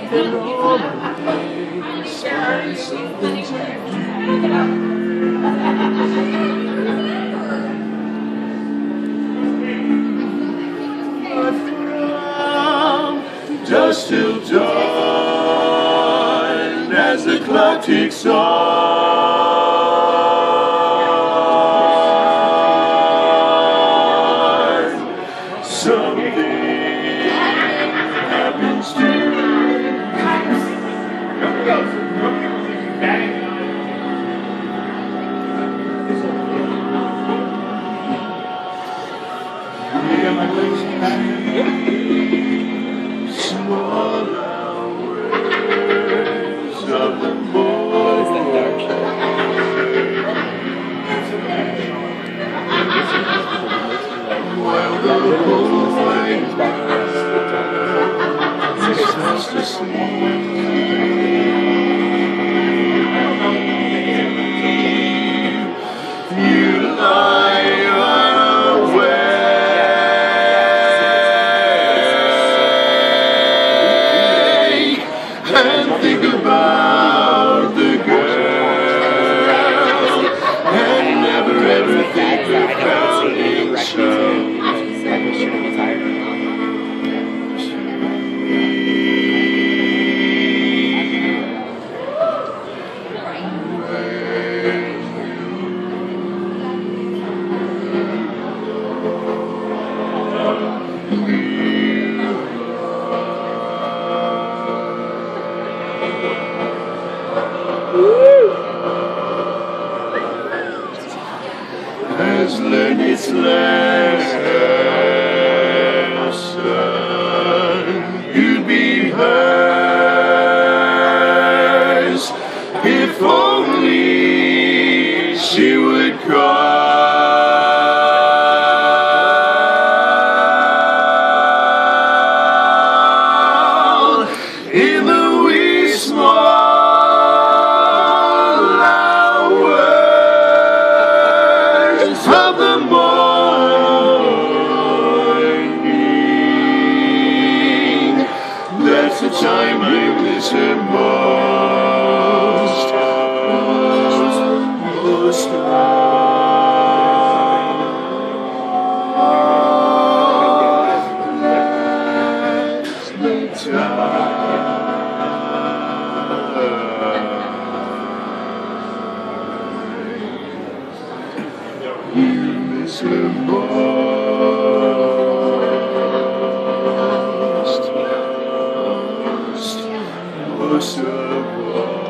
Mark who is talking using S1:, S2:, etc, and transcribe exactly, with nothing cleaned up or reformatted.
S1: and all the ways and something to do. But from dusk till dawn, as the clock ticks on, something happens to you. Small hours of the morning, while the boy is fast asleep, you lie unawake and think about the girl, and never ever think about himself. Has learned its lesson, you'd be hers if only she would call in the wee small of the morning. That's the time I miss her most, most, most. That's the time you miss her most, most, most of all.